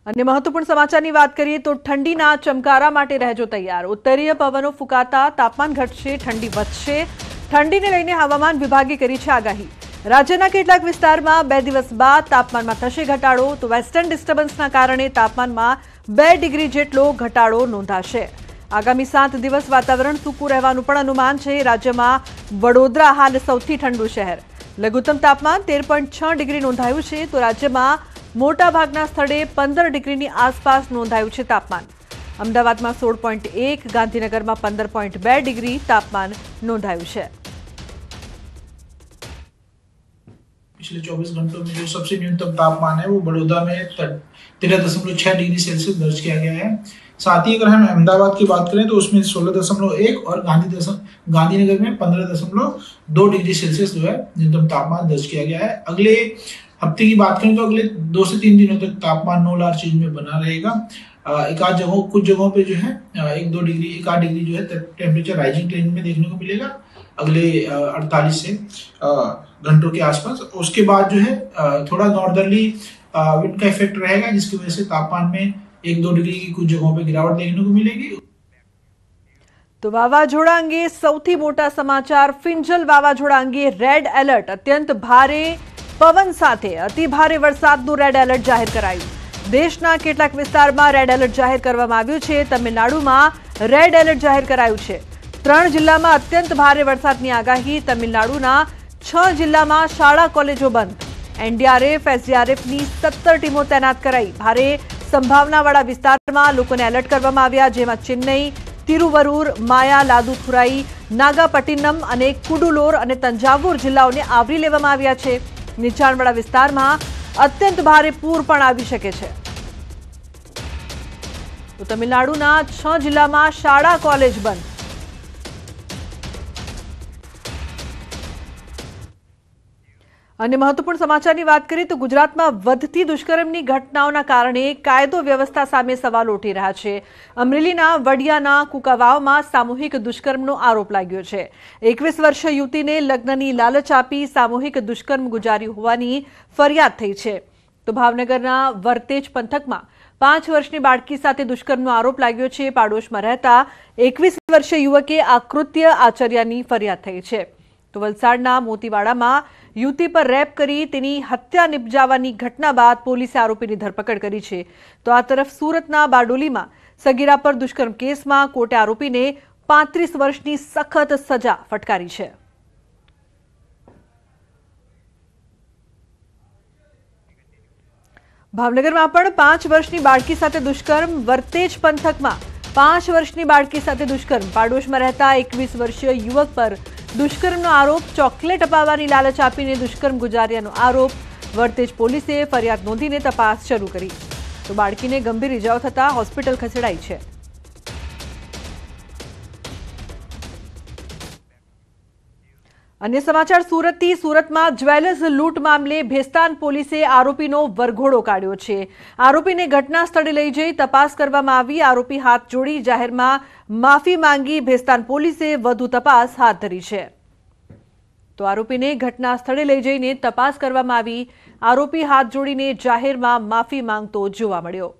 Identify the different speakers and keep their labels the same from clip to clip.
Speaker 1: अन्य महत्वपूर्ण समाचारनी बात करिए तो ठंडीना चमकारा माटे रहेजो तैयार। उत्तरीय पवनो फूंकाता तापमान घटशे, ठंडी વધશે। ठंडीने लईने हवामान विभागे करी छे आगाही। राज्यना કેટલાક વિસ્તારમાં 2 દિવસ બાદ તાપમાનમાં થશે ઘટાડો, તો વેસ્ટર્ન ડિસ્ટર્બન્સના કારણે તાપમાનમાં 2 ડિગ્રી જેટલો ઘટાડો નોંધાશે। આગામી 7 દિવસ વાતાવરણ સૂકું રહેવાનું પણ અનુમાન છે। રાજ્યમાં વડોદરા હાલ સૌથી ઠંડુ શહેર, લઘુત્તમ તાપમાન 13.6 ડિગ્રી નોંધાયું છે, તો રાજ્યમાં મોટાભાગના સ્થળે 15 ડિગ્રીની આસપાસ નોંધાયું છે તાપમાન। અમદાવાદમાં 16.1, ગાંધીનગરમાં 15.2 ડિગ્રી તાપમાન નોંધાયું છે।
Speaker 2: पिछले 24 घंटों में जो सबसे न्यूनतम तापमान है वो बड़ौदा में 13.6 डिग्री सेल्सियस दर्ज किया गया है। साथ ही अगर हम अहमदाबाद की बात करें तो उसमें 16.1 और गांधीनगर में 15.2 डिग्री सेल्सियस जो है न्यूनतम तापमान दर्ज किया गया है। अगले हफ्ते की बात करें तो अगले 2 से 3 दिनों तक तापमान 9 लार चेंज में बना रहेगा। कुछ जगहों पे जो है 1-2 डिग्री 1-8 डिग्री जो है टेम्परेचर राइजिंग ट्रेंड में देखने को मिलेगा अगले 48 से घंटों के आसपास। उसके बाद जो है थोड़ा नॉर्दर्ली विंड का इफेक्ट रहेगा, जिसकी वजह से तापमान में 1-2 डिग्री की कुछ जगहों पे गिरावट देखने को मिलेगी।
Speaker 1: तो वावाझोड़ा अंगे सौथी मोटा समाचार। फिंजल वावाझोड़ा अंगे रेड एलर्ट, अत्यंत भारे पवन साथे अति भारे वरसादનું રેડ એલર્ટ જાહેર કરાયું। દેશના કેટલાક વિસ્તારમાં રેડ એલર્ટ જાહેર કરવામાં આવ્યું છે। તમિલનાડુમાં રેડ એલર્ટ જાહેર કરાયું છે। 3 જિલ્લામાં અત્યંત ભારે વરસાદની આગાહી। તમિલનાડુના 6 જિલ્લામાં શાળા કોલેજો બંધ। એનડીઆરએફ એસડીઆરએફની 17 ટીમો તૈનાત કરાઈ। ભારે સંભાવનાવાળા વિસ્તારમાં લોકોને એલર્ટ કરવામાં આવ્યા, જેમાં ચેન્નઈ, तिरुवरूर, माया, लादुथुराई, नागापट्टिनम અને કુડુલોર અને તંજાવુર જિલ્લાઓને આવરી લેવામાં આવ્યા છે। નીચાણવાળા વિસ્તારમાં અત્યંત ભારે પૂર પણ આવી શકે છે। તો તમિલનાડુના 6 જિલ્લામાં શાળા કોલેજ બંધ। अन्य महत्वपूर्ण समाचारनी बात करिए तो गुजरातમાં વધતી દુષ્કર્મની ઘટનાઓના કારણે કાયદો વ્યવસ્થા સામે સવાલ ઉઠી રહ્યા છે। અમરેલીના વડિયાના કુકાવાવમાં સામૂહિક દુષ્કર્મનો આરોપ લાગ્યો છે। 21 વર્ષીય યુવતીને લગ્નની લાલચ આપી સામૂહિક દુષ્કર્મ ગુજાર્યું હોવાની ફરિયાદ થઈ છે। તો ભાવનગરના વર્તેજ પંથકમાં 5 વર્ષની બાળકી સાથે દુષ્કર્મનો આરોપ લાગ્યો છે। પાડોશમાં રહેતા 21 વર્ષીય યુવકે આ કૃત્ય આચર્યાની ફરિયાદ થઈ છે। તો વલસાડના મોતીવાડામાં યુવતી પર રેપ કરી તેની હત્યા નિપજાવવાની ઘટના બાદ પોલીસે આરોપીની ધરપકડ કરી છે। તો આ તરફ સુરતના બારડોલીમાં સગીરા પર દુષ્કર્મ કેસમાં કોર્ટે આરોપીને 35 વર્ષની સખત સજા ફટકારી છે। ભાવનગરમાં પણ 5 વર્ષની બાળકી સાથે દુષ્કર્મ। વર્તેજ પંથકમાં 5 વર્ષની બાળકી સાથે દુષ્કર્મ। પાડોશમાં રહેતા 21 વર્ષીય યુવક પર દુષ્કર્મનો આરોપ। ચોકલેટ અપાવવાની લાલચ આપીને દુષ્કર્મ ગુજાર્યાનો આરોપ। વર્તેજ પોલીસે ફરિયાદ નોંધીને તપાસ શરૂ કરી। તો બાળકીને ગંભીર ઇજાઓ થતા હોસ્પિટલ ખસેડાઈ છે। अन्य समाचार सूरतथी। सूरतમાં જ્વેલર્સ લૂંટ મામલે ભેસ્તાન પોલીસે આરોપીનો વરઘોડો કાઢ્યો છે। આરોપીને ઘટના સ્થળે લઈ જઈ તપાસ કરવામાં આવી। આરોપી હાથ જોડી જાહેરમાં માફી માંગી ભેસ્તાન પોલીસે વધુ તપાસ હાથ ધરી છે। તો આરોપીને ઘટના સ્થળે લઈ જઈને તપાસ કરવામાં આવી। આરોપી હાથ જોડીને જાહેરમાં માફી માંગતો જોવા મળ્યો।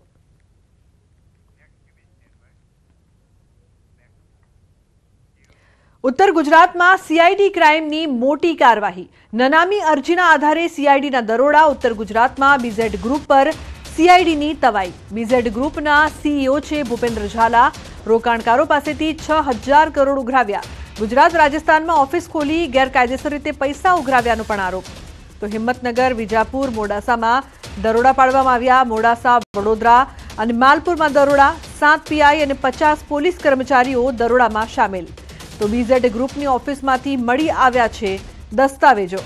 Speaker 1: उत्तर गुजरात में सीआईडी क्राइमनी मोटी कार्यवाही। ननामी अर्जीना आधारे सीआईडीना दरोड़ा। उत्तर गुजरात में बीजेड ग्रुप पर सीआईडीनी तवाई। बीजेड ग्रुपना सीईओ छे भूपेन्द्र झाला। रोकाणकारो पासेथी 6000 करोड़ उघराव्या। गुजरात राजस्थान में ऑफिस खोली गैरकायदेसर रीते पैसा उघराव्यानो पण आरोप। तो हिम्मतनगर, विजापुर, मोडासा में दरोड़ा पाडवामां आव्या। मोडासा, वडोदरा अने मालपुर में दरोड़ा। 7 पीआई और 50 पोलीस कर्मचारीओ दरोड़ा में शामिल। तो बीजेड ग्रुपनी ऑफिसमांथी मળી આવ્યા છે દસ્તાવેજો।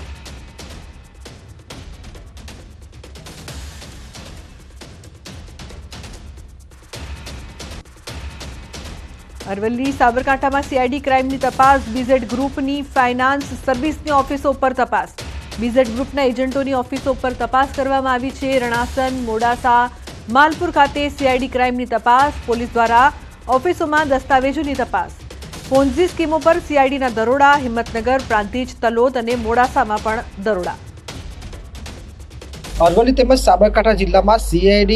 Speaker 1: અરવલ્લી સાબરકાંઠામાં सीआईडी क्राइमनी तपास। बीजेड ग्रुपनी फाइनांस सर्विसनी ऑफिसों पर तपास। बीजेड ग्रुपना एजंटोनी ऑफिसों पर तपास करवामां આવી છે। રણાસન, મોડાસા, માલપુર ખાતે सीआईडी क्राइमनी तपास। પોલીસ દ્વારા ઓફિસોમાં દસ્તાવેજોની तपास। પોન્ઝી સ્કીમો પર સીઆઈડીના દરોડા। હિંમતનગર, પ્રાંતિજ, તલોદ અને મોડાસામાં પણ દરોડા।
Speaker 3: અરવલ્લી તેમજ સાબરકાંઠા જિલ્લામાં સીઆઈડી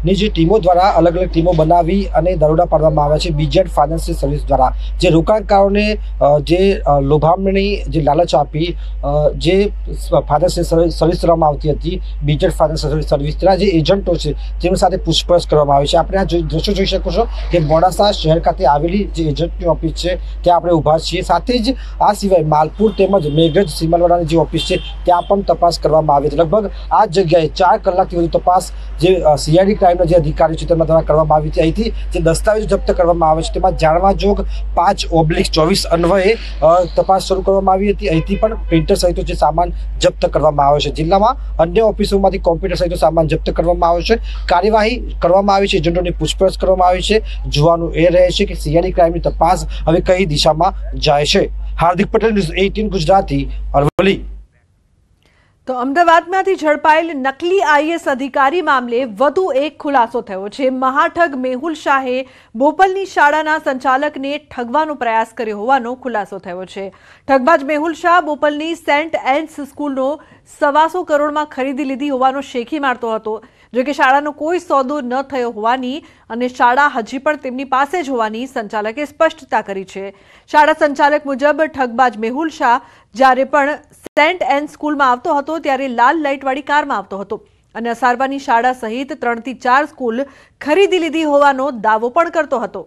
Speaker 3: ની જે ટીમો દ્વારા અલગ અલગ ટીમો બનાવી અને દરોડા પાડવામાં આવ્યા છે બીજેડ ફાઇનાન્શિયલ સર્વિસ દ્વારા, જે રોકાણકારોને જે લોભામણી જે લાલચ આપી જે ફાઇનાન્શિયલ સર્વિસ કરવામાં આવતી હતી બીજેડ ફાઇનાન્શિયલ સર્વિસના જે એજન્ટો છે તેમની સાથે પૂછપરછ કરવામાં આવી છે। આપણે આ દ્રશ્યો જોઈ શકો છો કે મોડાસા શહેર ખાતે આવેલી જે એજન્ટની ઓફિસ છે ત્યાં આપણે ઊભા છીએ। સાથે જ આ સિવાય માલપુર તેમજ મેઘરજ સીમલવાડાની જે ઓફિસ છે ત્યાં પણ તપાસ કરવામાં આવી છે। લગભગ આ જગ્યાએ 4 કલાકથી વધુ તપાસ જે સીઆઈડી ક્રાઇમના જે અધિકારી છે તેમના દ્વારા કરવામાં આવી હતી। અહીંથી જે દસ્તાવેજો જપ્ત કરવામાં આવે છે તેમાં જાણવા જોગ 5/24 અન્વયે તપાસ શરૂ કરવામાં આવી હતી। અહીંથી પણ પ્રિન્ટર સહિત જે સામાન જપ્ત કરવામાં આવ્યો છે। જિલ્લામાં અન્ય ઓફિસોમાંથી કોમ્પ્યુટર સહિત સામાન જપ્ત કરવામાં આવ્યો છે। કાર્યવાહી કરવામાં આવી છે, એજન્ટોની પૂછપરછ કરવામાં આવી છે। જોવાનું એ રહે છે કે સીઆઈડી ક્રાઇમની તપાસ હવે કઈ દિશામાં જાય છે। હાર્દિક પટેલ, ન્યૂઝ 18 ગુજરાતી, અરવલ્લી।
Speaker 1: તો અમદાવાદમાંથી ઝડપાયેલ નકલી આઈએએસ અધિકારી મામલે વધુ એક ખુલાસો થયો છે। મહાઠગ મેહુલ શાહે બોપલની શાળાના સંચાલકને ઠગવાનો પ્રયાસ કર્યો હોવાનો ખુલાસો થયો છે। ઠગબાજ મેહુલ શાહ બોપલની સેન્ટ એન્સ સ્કૂલનો 125 કરોડમાં ખરીદી લીધી હોવાનો શેખી મારતો હતો, જો કે શાળાનો કોઈ સોદો ન થયો હોવાની અને શાળા હજી પણ તેમની પાસે જ હોવાની સંચાલકે સ્પષ્ટતા કરી છે। શાળા સંચાલક મુજબ ઠગબાજ મેહુલ શાહ જ્યારે પણ સેન્ટ એન્સ સ્કૂલમાં આવતો હતો ત્યારે લાલ લાઇટવાળી કારમાં આવતો હતો અને અસારવાની શાળા સહિત 3 થી 4 સ્કૂલ ખરીદી લીધી હોવાનો દાવો પણ કરતો હતો।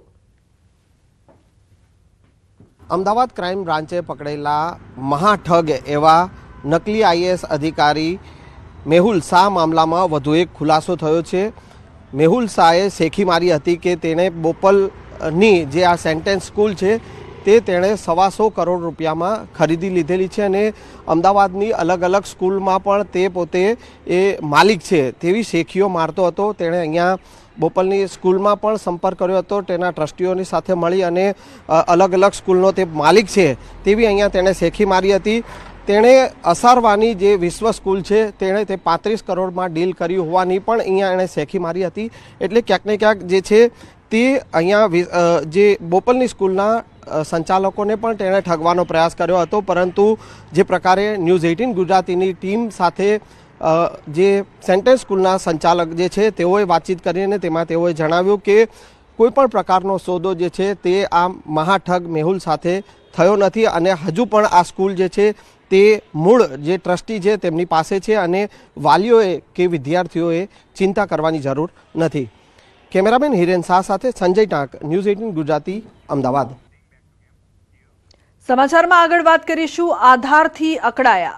Speaker 4: અમદાવાદ ક્રાઇમ બ્રાન્ચે પકડેલા મહાઠગ એવા નકલી આઈએએસ અધિકારી મેહુલ શાહ મામલામાં વધુ એક ખુલાસો થયો છે। મેહુલ શાહે શેખી મારી હતી કે તેણે બોપલની જે આ સેન્ટેન્સ સ્કૂલ છે તે તેણે 125 કરોડ રૂપિયામાં ખરીદી લીધેલી છે અને અમદાવાદની અલગ અલગ સ્કૂલમાં પણ તે પોતે એ માલિક છે તેવી શેખીઓ મારતો હતો। તેણે અહીંયા બોપલની સ્કૂલમાં પણ સંપર્ક કર્યો હતો, તેના ટ્રસ્ટીઓની સાથે મળી અને અલગ અલગ સ્કૂલનો તે માલિક છે તેવી અહીંયા તેણે શેખી મારી હતી। તેણે અસારવાની જે વિશ્વ સ્કૂલ છે તેણે તે 35 કરોડમાં ડીલ કરી હોવાની પણ અહીંયા એણે શેખી મારી હતી। એટલે ક્યાંક ને ક્યાંક જે છે તે અહીંયા જે બોપલની સ્કૂલના સંચાલકોને પણ તેણે ઠગવાનો પ્રયાસ કર્યો હતો, પરંતુ જે પ્રકારે ન્યૂઝ 18 ગુજરાતીની ટીમ સાથે જે સેન્ટેન્સ સ્કૂલના સંચાલક જે છે તેઓએ વાતચીત કરીને તેમાં તેઓએ જણાવ્યું કે કોઈપણ પ્રકારનો સોદો જે છે તે આ મહાઠગ મેહુલ સાથે થયો નથી અને હજુ પણ આ સ્કૂલ જે છે તે મૂળ જે ટ્રસ્ટી છે તેમની પાસે છે અને વાલીઓએ કે વિદ્યાર્થીઓએ ચિંતા કરવાની જરૂર નથી। કેમેરામેન હિરેન શાહ સાથે સંજય ટાંક, ન્યૂઝ 18 ગુજરાતી, અમદાવાદ।
Speaker 1: સમાચારમાં આગળ વાત કરીશું આધારથી અકળાયા।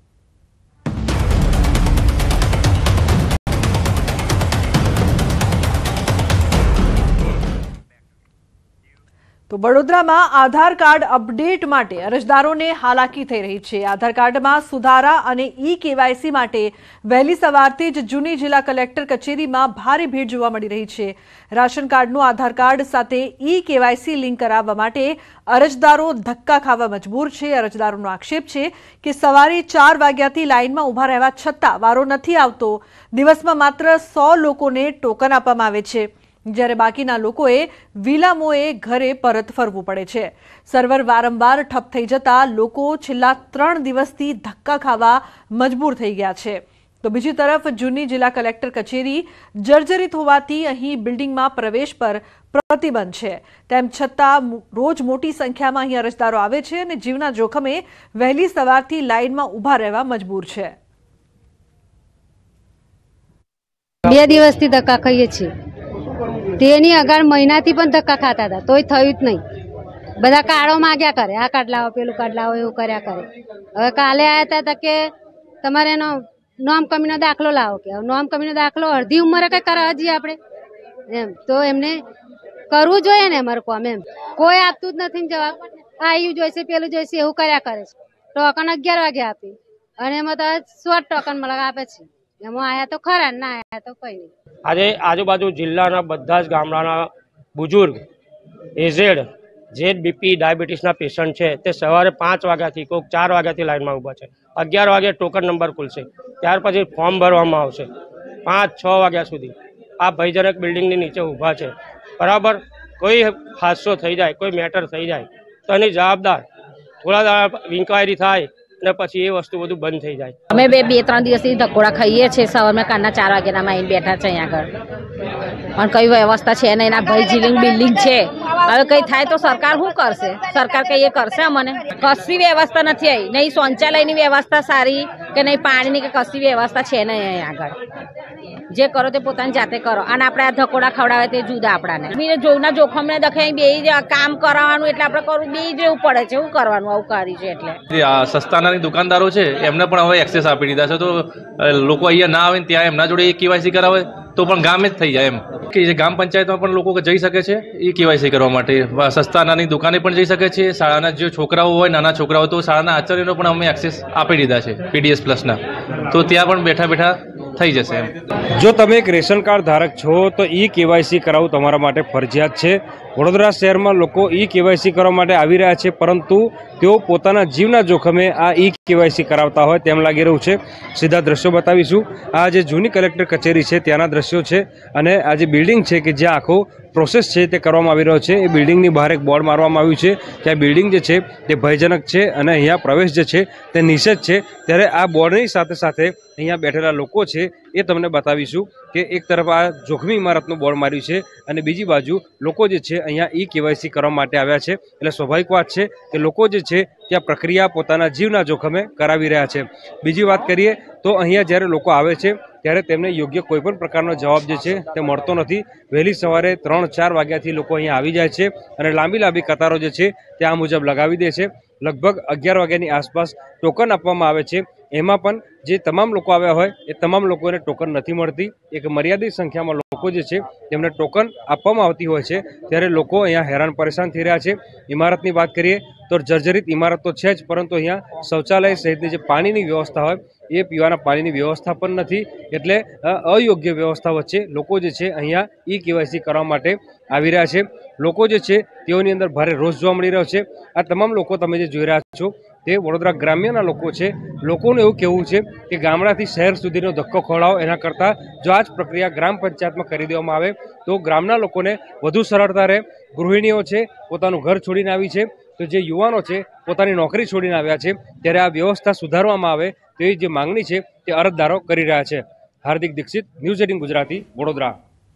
Speaker 1: તો વડોદરામાં આધાર કાર્ડ અપડેટ માટે અરજદારોને હાલાકી થઈ રહી છે। આધાર કાર્ડમાં સુધારા અને ઈ-કેવાયસી માટે વહેલી સવારથી જ જૂની જિલ્લા કલેક્ટર કચેરીમાં ભારે ભીડ જોવા મળી રહી છે। રાશન કાર્ડનું આધાર કાર્ડ સાથે ઈ-કેવાયસી લિંક કરાવવા માટે અરજદારો ધક્કા ખાવા મજબૂર છે। અરજદારોનો આક્ષેપ છે કે સવારે 4 વાગ્યાથી લાઇનમાં ઊભા રહેવા છતાં વારો નથી આવતો। દિવસમાં માત્ર 100 લોકોને ટોકન આપવામાં આવે છે, જ્યારે બાકીના લોકોએ વિલામોએ ઘરે પરત ફરવું પડે છે। સર્વર વારંવાર ઠપ થઈ જતા લોકો છેલ્લા 3 દિવસથી ધક્કા ખાવા મજબૂર થઈ ગયા છે। તો બીજી તરફ જૂની જિલ્લા કલેક્ટર કચેરી જર્જરિત હોવાથી અહીં બિલ્ડિંગમાં પ્રવેશ પર પ્રતિબંધ છે। તેમ છતાં રોજ મોટી સંખ્યામાં અહીં અરજદારો આવે છે અને જીવના જોખમે વહેલી સવારથી લાઇનમાં ઊભા રહેવા મજબૂર છે।
Speaker 5: 2 દિવસથી ધક્કા ખાઈએ છીએ, તેની અગાર મહિનાથી પણ ધક્કા ખાતા હતા તોય થયું જ નહીં। બધા કાર્ડો માંગ્યા કરે, આ કાર્ડ લાવો, પેલું કાર્ડ લાવો, એવું કર્યા કરે। હવે કાલે આવ્યા હતા કે તમારે એનો નોમ કમીનો દાખલો લાવો, કે નોમ કમીનો દાખલો અડધી ઉંમરે કઈ કરાવવા જઈએ આપણે એમ, તો એમને કરવું જોઈએ ને અમારું કામ એમ। કોઈ આપતું જ નથી જવાબ, આયુ જોઈશે, પેલું જોઈશે, એવું કર્યા કરે છે। ટોકન 11 વાગે આપી અને એમાં તો શોર્ટ ટોકન મને આપે છે। એમાં આયા તો ખરા, ના આયા તો કઈ નહીં।
Speaker 6: આજે આજુબાજુ જિલ્લાના બધા જ ગામડાના બુજુર્ગ, એઝેડ, જે બીપી ડાયાબિટીસના પેશન્ટ છે તે સવારે 5 વાગ્યાથી કોઈક 4 વાગ્યાથી લાઇનમાં ઊભા છે। 11 વાગે ટોકન નંબર ખુલશે, ત્યાર પછી ફોર્મ ભરવામાં આવશે। 5-6 વાગ્યા સુધી આ ભયજનક બિલ્ડિંગની નીચે ઊભા છે। બરાબર, કોઈ હાદસો થઈ જાય, કોઈ મેટર થઈ જાય તો એની જવાબદાર થોડા દાડા ઇન્ક્વાયરી થાય અને પછી એ વસ્તુ બધું બંધ થઈ જાય।
Speaker 7: અમે 2-3 દિવસથી ધકોડા ખાઈએ છીએ। સવારમાં કારના 4 વાગ્યાના આવીને બેઠા છે અહીંયા આગળ, પણ કઈ વ્યવસ્થા છે નહીં। એના ભાઈ જીલિંગ બિલ્ડિંગ છે, હવે કઈ થાય તો સરકાર શું કરશે? સરકાર કઈ એ કરશે? અમને કશી વ્યવસ્થા નથી આવી, નહીં શૌચાલયની વ્યવસ્થા સારી કે નહીં પાણીની કે કશી વ્યવસ્થા છે નહીં અહીંયા આગળ। જે કરો તે પોતાની જાતે કરો, અને આપણે આ ધકોડા ખવડાવે તે જુદા આપણાને જોના જોખમને દખે બે કામ કરાવવાનું એટલે આપણે કરવું બે રહેવું પડે છે। શું કરવાનું? આવું કરી છે એટલે
Speaker 8: સસ્તાનાની દુકાનદારો છે એમને પણ હવે એક્સેસ આપી દીધા છે, તો લોકો અહીંયા ના આવે ત્યાં એમના જોડે KYC કરાવે તો પણ ગામે જ થઈ જાય એમ કે જે ગ્રામ પંચાયતમાં પણ લોકો જઈ શકે છે KYC કરવા માટે। સસ્તાનાની દુકાને પણ જઈ શકે છે। શાળાના જે છોકરાઓ હોય, નાના છોકરાઓ, તો શાળાના આચાર્યનો પણ અમે એક્સેસ આપી દીધા છે PDS પ્લસના, તો ત્યાં પણ બેઠા બેઠા થઈ જશે એમ।
Speaker 9: જો તમે એક રેશન કાર્ડ ધારક છો તો KYC કરાવવું તમારા માટે ફરજિયાત છે। વડોદરા શહેરમાં લોકો KYC કરવા માટે આવી રહ્યા છે, પરંતુ તેઓ પોતાના જીવના જોખમે આ KYC કરાવતા હોય તેમ લાગી રહ્યું છે। સીધા દ્રશ્યો બતાવીશું। આ જે જૂની કલેક્ટર કચેરી છે ત્યાંના દ્રશ્યો છે, અને આ જે બિલ્ડિંગ છે કે જ્યાં આખો પ્રોસેસ છે તે કરવામાં આવી રહ્યો છે, એ બિલ્ડિંગની બહાર એક બોર્ડ મારવામાં આવ્યું છે કે આ બિલ્ડિંગ જે છે તે ભયજનક છે અને અહીંયા પ્રવેશ જે છે તે નિષેધ છે। ત્યારે આ બોર્ડની સાથે સાથે અહીંયા બેઠેલા લોકો છે એ તમને બતાવીશું કે એક તરફ આ જોખમી ઇમારતનું બોર્ડ માર્યું છે અને બીજી બાજુ લોકો જે છે અહીંયા KYC કરવા માટે આવ્યા છે। એટલે સ્વાભાવિક વાત છે કે લોકો જે છે ત્યાં પ્રક્રિયા પોતાના જીવના જોખમે કરાવી રહ્યા છે। બીજી વાત કરીએ તો અહીંયા જ્યારે લોકો આવે છે ત્યારે તેમને યોગ્ય કોઈપણ પ્રકારનો જવાબ જે છે તે મળતો નથી। વહેલી સવારે 3-4 વાગ્યાથી લોકો અહીંયા આવી જાય છે અને લાંબી કતારો જે છે તે આ મુજબ લગાવી દે છે। લગભગ 11 વાગ્યાની આસપાસ ટોકન આપવામાં આવે છે, એમાં પણ જે તમામ લોકો આવ્યા હોય એ તમામ લોકોને ટોકન નથી મળતી। એક મર્યાદિત સંખ્યામાં લોકો જે છે તેમને ટોકન આપવામાં આવતી હોય છે, ત્યારે લોકો અહીંયા હેરાન પરેશાન થઈ રહ્યા છે। ઇમારતની વાત કરીએ તો જર્જરિત ઇમારત તો છે જ, પરંતુ અહીંયા શૌચાલય સહિતની જે પાણીની વ્યવસ્થા હોય એ પીવાના પાણીની વ્યવસ્થા પણ નથી। એટલે અયોગ્ય વ્યવસ્થા વચ્ચે લોકો જે છે અહીંયા KYC કરવા માટે આવી રહ્યા છે। લોકો જે છે તેઓની અંદર ભારે રોષ જોવા મળી રહ્યો છે। આ તમામ લોકો તમે જે જોઈ રહ્યા છો તે વડોદરા ગ્રામ્યના લોકો છે। લોકોનું એવું કહેવું છે કે ગામડાથી શહેર સુધીનો ધક્કો ખવડાવો એના કરતાં જો આ જ પ્રક્રિયા ગ્રામ પંચાયતમાં કરી દેવામાં આવે તો ગ્રામના લોકોને વધુ સરળતા રહે। ગૃહિણીઓ છે પોતાનું ઘર છોડીને આવી છે, તો જે યુવાનો છે પોતાની નોકરી છોડીને આવ્યા છે, ત્યારે આ વ્યવસ્થા સુધારવામાં આવે તેવી જે માંગણી છે તે અરજદારો કરી રહ્યા છે। હાર્દિક દીક્ષિત, ન્યૂઝ 18 ગુજરાતી, વડોદરા।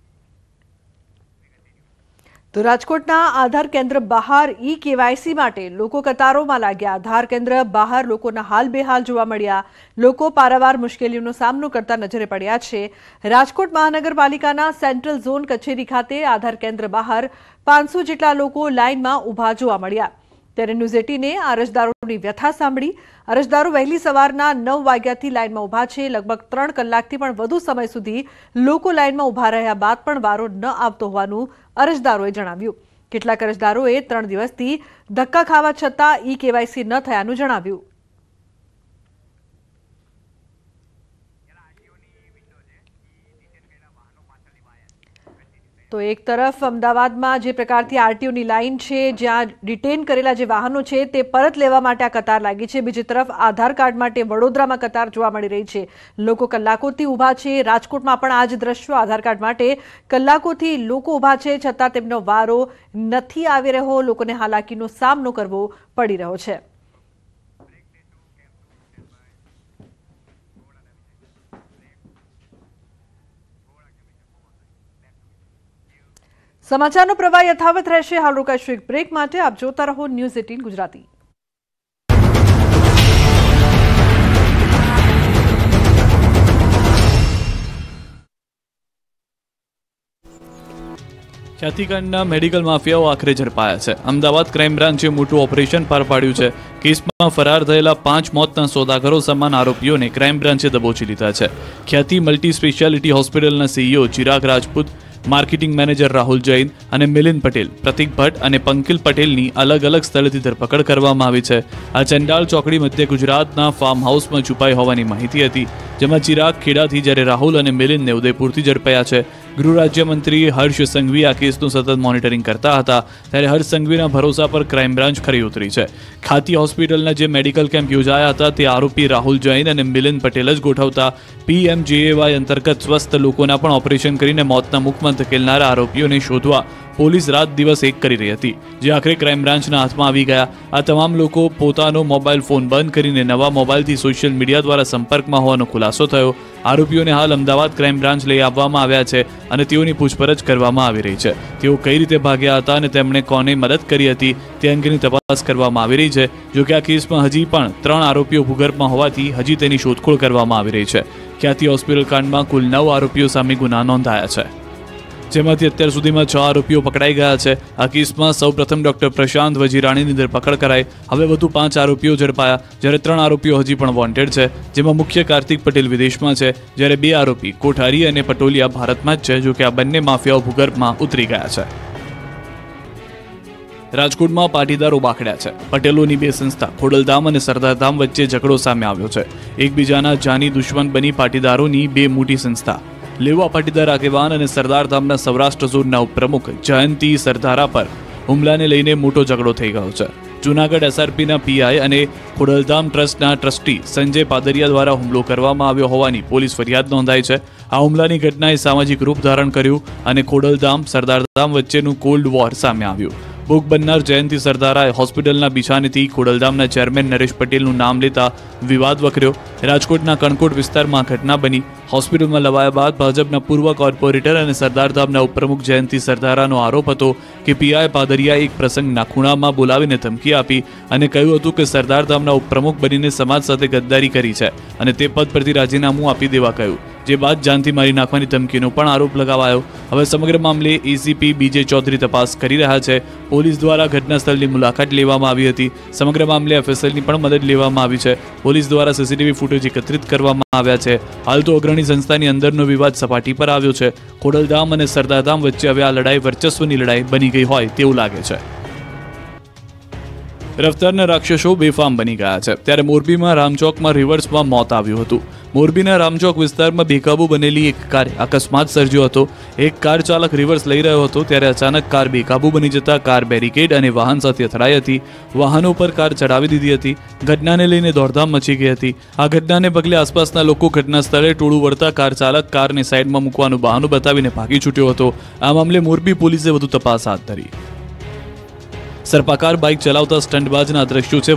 Speaker 1: તો રાજકોટના આધાર કેન્દ્ર બહાર KYC માટે લોકો કતારોમાં લાગ્યા। આધાર કેન્દ્ર બહાર લોકોના હાલ બેહાલ જોવા મળ્યા। લોકો પારાવાર મુશ્કેલીઓનો સામનો કરતા નજરે પડ્યા છે। રાજકોટ મહાનગરપાલિકાના સેન્ટ્રલ ઝોન કચેરી ખાતે આધાર કેન્દ્ર બહાર 500 જેટલા લોકો લાઇનમાં ઊભા જોવા મળ્યા। ત્યારે ન્યૂઝ 18એ અરજદારોની વ્યથા સાંભળી। અરજદારો વહેલી સવારના 9 વાગ્યાથી લાઇનમાં ઊભા છે। લગભગ 3 કલાકથી પણ વધુ સમય સુધી લોકો લાઇનમાં ઊભા રહ્યા બાદ પણ વારો ન આવતો હોવાનું અરજદારોએ જણાવ્યું। કેટલાક અરજદારોએ 3 દિવસથી ધક્કા ખાવા છતાં KYC ન થયાનું જણાવ્યું। તો એક તરફ અમદાવાદમાં જે પ્રકારથી RTOની લાઇન છે, જ્યાં ડિટેન કરેલા જે વાહનો છે તે પરત લેવા માટે આ કતાર લાગી છે। બીજી તરફ આધાર કાર્ડ માટે વડોદરામાં કતાર જોવા મળી રહી છે। લોકો કલાકોથી ઊભા છે। રાજકોટમાં પણ આ જ દ્રશ્યો, આધાર કાર્ડ માટે કલાકોથી લોકો ઊભા છે, છતાં તેમનો વારો નથી આવી રહ્યો। લોકોને હાલાકીનો સામનો કરવો પડી રહ્યો છે। સમાચારનો પ્રવાહ યથાવત રહેશે। હાલ રોકાઈશું એક બ્રેક માટે। આપ જોતા રહો ન્યૂઝ 18 ગુજરાતી।
Speaker 10: ખ્યાતિકાંડના મેડિકલ માફિયાઓ આખરે ઝડપાયા છે। અમદાવાદ ક્રાઇમ બ્રાન્ચે મોટું ઓપરેશન પાર પાડ્યું છે। કેસમાં ફરાર થયેલા 5 મોતના સોદાગરો સમાન આરોપીઓને ક્રાઇમ બ્રાન્ચે દબોચી લીધા છે। ખ્યાતિ મલ્ટી સ્પેશિયાલિટી હોસ્પિટલના CEO Chirag Rajput, marketing manager Rahul Jain અને મિલિંદ પટેલ, પ્રતિક ભટ્ટ અને પંકિલ પટેલની અલગ અલગ સ્થળેથી ધરપકડ કરવામાં આવી છે। આ ચંડાળ ચોકડી મધ્ય ગુજરાતના ફાર્મ હાઉસમાં છુપાઈ હોવાની માહિતી હતી, જેમાં ચિરાગ ખેડાથી જ્યારે રાહુલ અને મિલિંદને ઉદયપુરથી ઝડપાયા છે। ગૃહ રાજ્યમંત્રી હર્ષ સંઘવી આ કેસનું સતત મોનિટરિંગ કરતા હતા, ત્યારે હર્ષ સંઘવીના ભરોસા પર ક્રાઇમ બ્રાન્ચ ખરી ઉતરી છે। ખાતી હોસ્પિટલના જે મેડિકલ કેમ્પ યોજાયા હતા તે આરોપી રાહુલ જૈન અને મિલિંદ પટેલ જ ગોઠવતા PMJAY અંતર્ગત સ્વસ્થ લોકોના પણ ઓપરેશન કરીને મોતના મુખમાં ધકેલનારા આરોપીઓને શોધવા પોલીસ રાત દિવસ એક કરી રહી હતી, જે આખરે ક્રાઇમ બ્રાન્ચના હાથમાં આવી ગયા. આ તમામ લોકો પોતાનો મોબાઈલ ફોન બંધ કરીને નવા મોબાઈલથી સોશિયલ મીડિયા દ્વારા સંપર્કમાં હોવાનો ખુલાસો થયો. આરોપીઓને હાલ અમદાવાદ ક્રાઇમ બ્રાન્ચ લઈ આવવામાં આવ્યા છે અને તેઓની પૂછપરછ કરવામાં આવી રહી છે. તેઓ કઈ રીતે ભાગ્યા હતા અને તેમણે કોને મદદ કરી હતી તે અંગેની તપાસ કરવામાં આવી રહી છે. જોકે આ કેસમાં હજી પણ 3 આરોપીઓ ભૂગર્ભમાં હોવાથી હજી તેની શોધખોળ કરવામાં આવી રહી છે. ખ્યાતિ હોસ્પિટલ કાંડમાં કુલ 9 આરોપીઓ સામે ગુના નોંધાયા છે, જેમાંથી અત્યાર સુધીમાં 6 આરોપીઓ પકડાઈ ગયા છે. આ કેસમાં સૌપ્રથમ ડોક્ટર પ્રશાંત વજીરાણીની ધરપકડ કરાઈ. હવે વધુ 5 આરોપીઓ ઝડપાયા, જ્યારે 3 આરોપીઓ હજી પણ વોન્ટેડ છે, જેમાં મુખ્ય કાર્તિક પટેલ વિદેશમાં છે, જ્યારે 2 આરોપી કોઠારી અને પટોલિયા ભારતમાં જ છે. જોકે આ બંને માફિયાઓ ભૂગર્ભમાં ઉતરી ગયા છે. રાજકોટમાં પાટીદારો બાખડ્યા છે. પટેલોની 2 સંસ્થા ખોડલધામ અને સરદારધામ વચ્ચે ઝઘડો સામે આવ્યો છે. એકબીજાના જાની દુશ્મન બની પાટીદારોની 2 મોટી સંસ્થા લેવા પાટીદાર આગેવાન અને સરદારધામના સૌરાષ્ટ્ર ઝોનના ઉપપ્રમુખ જયંતી સરદારા પર હુમલાને લઈને મોટો ઝઘડો થઈ ગયો છે. જૂનાગઢ એસઆરપીના પીઆઈ અને ખોડલધામ ટ્રસ્ટના ટ્રસ્ટી સંજય પાદરિયા દ્વારા હુમલો કરવામાં આવ્યો હોવાની પોલીસ ફરિયાદ નોંધાઈ છે. આ હુમલાની ઘટનાએ સામાજિક રૂપ ધારણ કર્યું અને ખોડલધામ સરદારધામ વચ્ચેનું કોલ્ડ વોર સામે આવ્યું. ભોગ બનનાર જયંતી સરદારાએ હોસ્પિટલના બિછાનેથી ખોડલધામના ચેરમેન નરેશ પટેલનું નામ લેતા વિવાદ વકર્યો. રાજકોટના કણકોટ વિસ્તારમાં ઘટના બની. હોસ્પિટલમાં લવાયા બાદ ભાજપના પૂર્વ કોર્પોરેટર અને સરદારધામના ઉપપ્રમુખ જયંતી સરદારાનો આરોપ હતો કે પીઆઈ પાદરિયાએ એક પ્રસંગના ખૂણામાં બોલાવીને ધમકી આપી અને કહ્યું હતું કે સરદારધામના ઉપપ્રમુખ બનીને સમાજ સાથે ગદ્દારી કરી છે અને તે પદ પરથી રાજીનામું આપી દેવા કહ્યું, જે બાદ જાનથી મારી નાખવાની ધમકીનો પણ આરોપ લગાવાયો. હવે સમગ્ર મામલે એસીપી બીજે ચૌધરી તપાસ કરી રહ્યા છે. પોલીસ દ્વારા ઘટનાસ્થળની મુલાકાત લેવામાં આવી હતી. સમગ્ર મામલે એફએસએલની પણ મદદ લેવામાં આવી છે. પોલીસ દ્વારા સીસીટીવી ફૂટેજ એકત્રિત કરવામાં આવ્યા છે. હાલ તો અગ્રણી સંસ્થાની અંદરનો વિવાદ સપાટી પર આવ્યો છે. ખોડલધામ અને સરદારધામ વચ્ચે હવે આ લડાઈ વર્ચસ્વની લડાઈ બની ગઈ હોય તેવું લાગે છે. રફતારના રાક્ષસો બેફામ બની ગયા છે, ત્યારે મોરબીમાં રામચોકમાં રિવર્સમાં મોત આવ્યું હતું. મોરબીના રામચોક વિસ્તારમાં બેકાબુ બનેલી એક કારે અકસ્માત સર્જ્યો હતો. એક કાર ચાલક રિવર્સ લઈ રહ્યો હતો ત્યારે અચાનક કાર બેકાબુ બની જતા કાર બેરિકેડ અને વાહન સાથે અથડાઈ હતી. વાહનો પર કાર ચડાવી દીધી હતી. ઘટનાને લઈને દોડધામ મચી ગઈ હતી. આ ઘટનાને પગલે આસપાસના લોકો ઘટના સ્થળે ટોળું વળતા કાર ચાલક કારને સાઈડમાં મૂકવાનું બહાનું બતાવીને ભાગી છૂટ્યો હતો. આ મામલે મોરબી પોલીસે વધુ તપાસ હાથ ધરી. સર્પાકાર બાઇક ચલાવતા સ્ટંટબાજના દ્રશ્યો છે.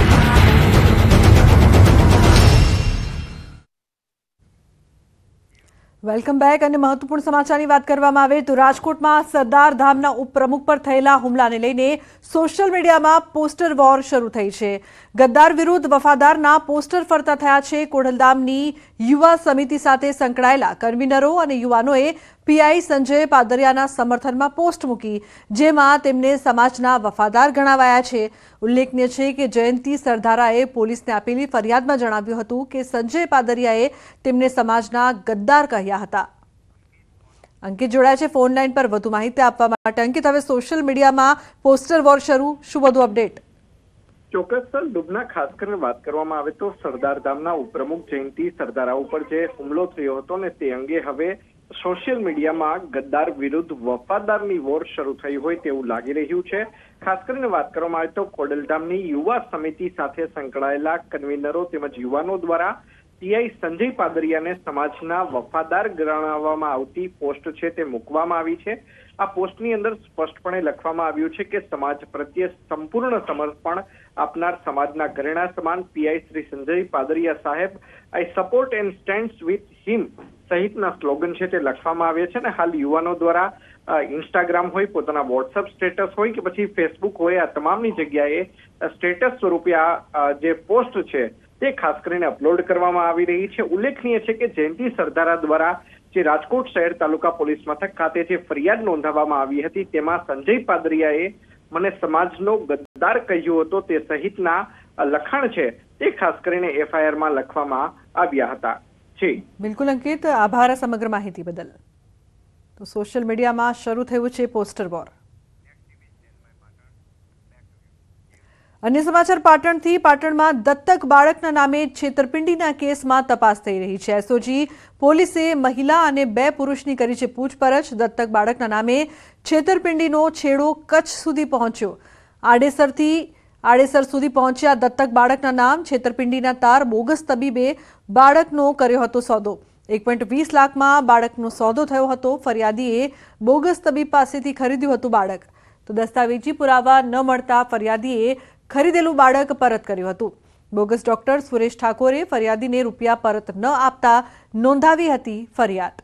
Speaker 1: Welcome back. અને મહત્વપૂર્ણ સમાચારની વાત કરવામાં આવે તો રાજકોટમાં સરદારધામના ઉપપ્રમુખ પર થયેલા હુમલાને લઈને સોશિયલ મીડિયામાં પોસ્ટર વોર શરૂ થઈ છે. ગદ્દાર વિરુદ્ધ વફાદારના પોસ્ટર ફરતા થયા છે. ખોડલધામની યુવા સમિતિ સાથે સંકળાયેલા કન્વીનરો અને યુવાનોએ પીઆઈ સંજય પાદરિયાના સમર્થનમાં પોસ્ટ મૂકી, જેમાં તેમને સમાજના વફાદાર ગણાવાયા છે. ઉલ્લેખનીય છે કે જયંતી સરદારાએ પોલીસને આપેલી ફરિયાદમાં જણાવ્યું હતું કે સંજય પાદરિયાએ તેમને સમાજના ગદ્દાર કહ્યા હતા. અંકિત જોડાયા છે ફોન લાઈન પર વધુ માહિતી આપવા માટે. અંકિત, હવે સોશિયલ મીડિયામાં પોસ્ટર વોર શરૂ, શું વધુ અપડેટ?
Speaker 11: ચોક્કસ સર, ડુબના ખાસ કરીને વાત કરવામાં આવે તો સરદારધામના ઉપપ્રમુખ જયંતી સરદારા ઉપર જે હુમલો થયો હતો ને તે અંગે હવે સોશિયલ મીડિયામાં ગદ્દાર વિરુદ્ધ વફાદારની વોર શરૂ થઈ હોય તેવું લાગી રહ્યું છે. ખાસ કરીને વાત કરવામાં આવે તો ખોડલધામની યુવા સમિતિ સાથે સંકળાયેલા કન્વીનરો તેમજ યુવાનો દ્વારા પીઆઈ સંજય પાદરિયાને સમાજના વફાદાર ગણાવવામાં આવતી પોસ્ટ છે તે મૂકવામાં આવી છે. આ પોસ્ટની અંદર સ્પષ્ટપણે લખવામાં આવ્યું છે કે સમાજ પ્રત્યે સંપૂર્ણ સમર્પણ આપનાર સમાજના ઘરેણા સમાન પીઆઈ શ્રી સંજય પાદરિયા સાહેબ, I support and stands with him સહિતના સ્લોગન છે તે લખવામાં આવ્યા છે. અને હાલ યુવાનો દ્વારા ઇન્સ્ટાગ્રામ હોય, પોતાના વોટ્સઅપ સ્ટેટસ હોય કે પછી ફેસબુક હોય, આ તમામની જગ્યાએ સ્ટેટસ સ્વરૂપે આ જે પોસ્ટ છે તે ખાસ કરીને અપલોડ કરવામાં આવી રહી છે. ઉલ્લેખનીય છે કે જયંતી સરદારા દ્વારા જે રાજકોટ શહેર તાલુકા પોલીસ મથક ખાતે જે ફરિયાદ નોંધાવવામાં આવી હતી તેમાં સંજય પાદરિયાએ મને સમાજનો ગદ્દાર કહ્યો હતો તે સહિતના લખાણ છે તે ખાસ કરીને એફઆઈઆરમાં લખવામાં આવ્યા હતા.
Speaker 1: બિલકુલ અંકિત, આભાર સમગ્ર માહિતી બદલ. તો સોશિયલ મીડિયામાં શરૂ થયું છે પોસ્ટર વોર. અન્ય સમાચાર પાટણથી. પાટણમાં દત્તક બાળકના નામે છેતરપિંડીના કેસમાં તપાસ થઈ રહી છે. એસઓજી પોલીસે મહિલા અને 2 પુરુષની કરી છે પૂછપરછ. દત્તક બાળકના નામે છેતરપિંડીનો છેડો કચ્છ સુધી પહોંચ્યો. આડેસર સુધી પહોંચ્યા દત્તક બાળકના નામ. છેતરપિંડીના તાર બોગસ તબીબે બાળકનો કર્યો હતો સોદો. 1.20 લાખમાં બાળકનો સોદો થયો હતો। ફરિયાદીએ બોગસ તબીબ પાસેથી ખરીદ્યું હતું બાળક, તો દસ્તાવેજી પુરાવા ન મળતા ફરિયાદીએ ખરીદેલું બાળક પરત કર્યું હતું। બોગસ ડોક્ટર સુરેશ ઠાકોરે ફરિયાદીને રૂપિયા પરત ન આપતા નોંધાવી હતી ફરિયાદ।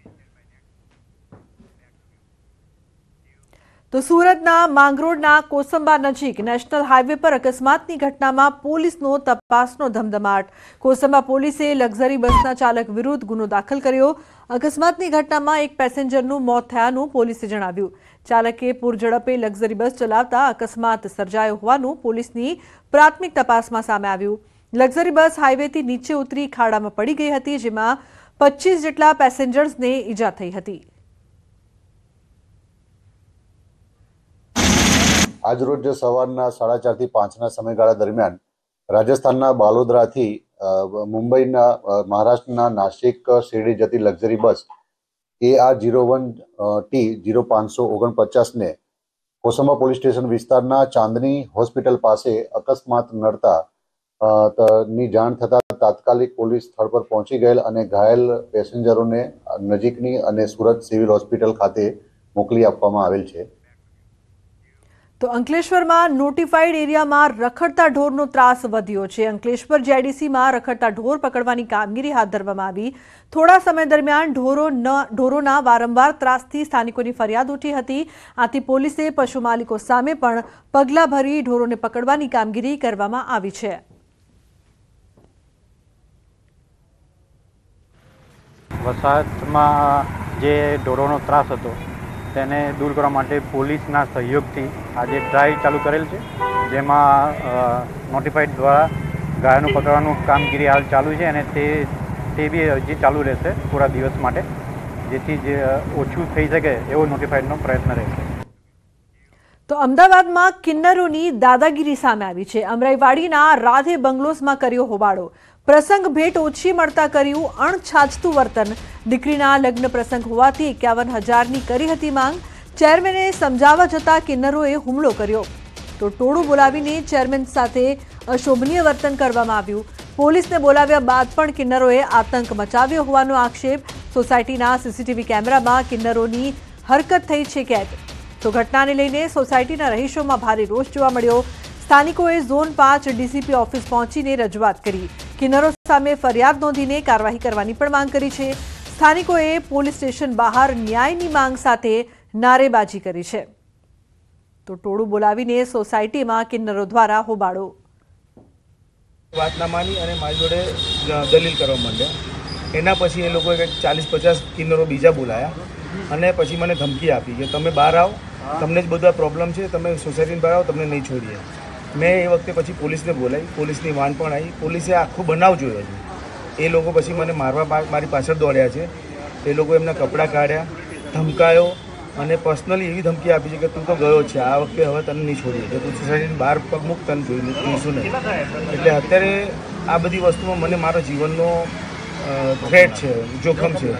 Speaker 1: તો સુરતના માંગરોળના કોસંબા નજીક નેશનલ હાઈવે પર અકસ્માતની ઘટનામાં પોલીસનો તપાસનો ધમધમાટ। કોસંબા પોલીસે લક્ઝરી બસના ચાલક વિરુદ્ધ ગુનો દાખલ કર્યો। અકસ્માતની ઘટનામાં એક પેસેન્જરનું મોત થયાનું પોલીસે જણાવ્યું। ચાલકે પૂરઝડપે લક્ઝરી બસ ચલાવતા અકસ્માત સર્જાયો હોવાનું પોલીસની પ્રાથમિક તપાસમાં સામે આવ્યું। લક્ઝરી બસ હાઈવેથી નીચે ઉતરી ખાડામાં પડી ગઈ હતી, જેમાં 25 જેટલા પેસેન્જર્સને ઈજા થઈ હતી।
Speaker 12: આજરોજ સવારના 4:30 થી 5ના સમયગાળા દરમિયાન રાજસ્થાનના બાલોદરાથી મુંબઈના મહારાષ્ટ્રના નાસિક શિરડી જતી લક્ઝરી બસ AR01T0549ને કોસંબા પોલીસ સ્ટેશન વિસ્તારના ચાંદની હોસ્પિટલ પાસે અકસ્માત નડતા ની જાણ થતાં તાત્કાલિક પોલીસ સ્થળ પર પહોંચી ગયેલ અને ઘાયલ પેસેન્જરોને નજીકની અને સુરત સિવિલ હોસ્પિટલ ખાતે મોકલી આપવામાં આવેલ છે।
Speaker 1: તો અંકલેશ્વરમાં નોટિફાઈડ એરિયામાં રખડતા ઢોરનો ત્રાસ વધ્યો છે। અંકલેશ્વર જેડીસીમાં રખડતા ઢોર પકડવાની કામગીરી હાથ ધરવામાં આવી। થોડા સમય દરમિયાન ઢોરોના વારંવાર ત્રાસથી સ્થાનિકોની ફરિયાદ ઉઠી હતી। આથી પોલીસે પશુ માલિકો સામે પણ પગલાં ભરી ઢોરોને પકડવાની કામગીરી કરવામાં આવી છે।
Speaker 13: વસાહતમાં જે ઢોરોનો ત્રાસ હતો તેને દૂર કરવા માટે પોલીસના સહયોગથી આજે ડ્રાઈવ ચાલુ કરેલ છે, જેમાં નોટિફાઈડ દ્વારા ગાયોનું પકડવાનું કામગીરી હાલ ચાલુ છે અને તે બી હજી ચાલુ રહેશે પૂરા દિવસ માટે, જેથી જે ઓછું થઈ શકે એવો નોટિફાઈડનો પ્રયત્ન રહેશે।
Speaker 1: તો અમદાવાદમાં કિન્નરોની દાદાગીરી સામે આવી છે। અમરાઈવાડીના રાધે બંગલોઝમાં કર્યો હોબાળો। પ્રસંગ ભેટ ઓછી મળતા કર્યું અણછાજતું વર્તન। દીકરીના લગ્ન પ્રસંગ હોવાથી 51,000ની કરી હતી માંગ। ચેરમેને સમજાવવા જતા કિન્નરોએ હુમલો કર્યો, તો ટોળું બોલાવીને ચેરમેન સાથે અશોભનીય વર્તન કરવામાં આવ્યું। પોલીસને બોલાવ્યા બાદ પણ કિન્નરોએ આતંક મચાવ્યો હોવાનો આક્ષેપ। સોસાયટીના સીસીટીવી કેમેરામાં કિન્નરોની હરકત થઈ છે કેદ। તો ઘટનાને લઈને સોસાયટીના રહીશોમાં ભારે રોષ જોવા મળ્યો। સ્થાનિકોએ ઝોન 5 ડીસીપી ઓફિસ પહોંચીને રજૂઆત કરી। કિન્નરો સામે ફરિયાદ નોંધીને કાર્યવાહી કરવાની પણ માંગ કરી છે। સ્થાનિકોએ પોલીસ સ્ટેશન બહાર ન્યાયની માંગ સાથે નારેબાજી કરી છે। તો ટોળું બોલાવીને સોસાયટીમાં કિન્નરો દ્વારા હોબાળો।
Speaker 14: વાત ના માની અને મારી જોડે દલીલ કરવા માંડ્યા। એના પછી એ લોકોએ 40-50 કિન્નરો બીજા બોલાયા અને પછી મને ધમકી આપી કે તમે બહાર આવો, તમને જ બધા પ્રોબ્લેમ છે, તમે સોસાયટીની બહાર આવો, તમને નહીં છોડીએ। મેં એ વખતે પછી પોલીસને બોલાવી, પોલીસની વાન પણ આવી। પોલીસે આખો બનાવ જોયો છે। એ લોકો પછી મને મારી પાછળ દોડ્યા છે। એ લોકો એમના કપડાં કાઢ્યા, ધમકાયો અને પર્સનલી એવી ધમકી આપી છે કે તું તો ગયો છે, આ વખતે હવે તને નહીં છોડીએ, કે તું સોસાયટીની બહાર પગ મૂક, તને જોઈશું નહીં। એટલે અત્યારે આ બધી વસ્તુમાં મને મારા જીવનનો થ્રેટ છે, જોખમ છે।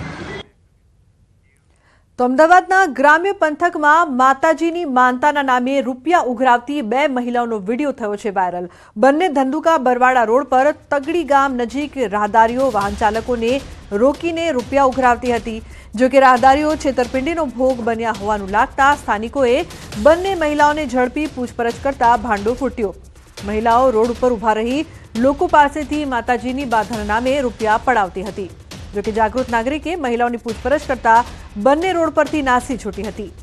Speaker 1: તો અમદાવાદના ગ્રામ્ય પંથકમાં માતાજીની માનતાના નામે રૂપિયા ઉઘરાવતી 2 મહિલાઓનો વિડીયો થયો છે વાયરલ। બંને ધંધુકા બરવાડા રોડ પર તગડી ગામ નજીક રાહદારીઓ વાહન ચાલકોને રોકીને રૂપિયા ઉઘરાવતી હતી। જોકે રાહદારીઓ છેતરપિંડીનો ભોગ બન્યા હોવાનું લાગતા સ્થાનિકોએ બંને મહિલાઓને ઝડપી પૂછપરછ કરતા ભાંડો ફૂટ્યો। મહિલાઓ રોડ ઉપર ઊભા રહી લોકો પાસેથી માતાજીની બાધાના નામે રૂપિયા પડાવતી હતી। જોકે જાગૃત નાગરિકે મહિલાઓની પૂછપરછ કરતા બંને રોડ પરથી નાસી છૂટી હતી।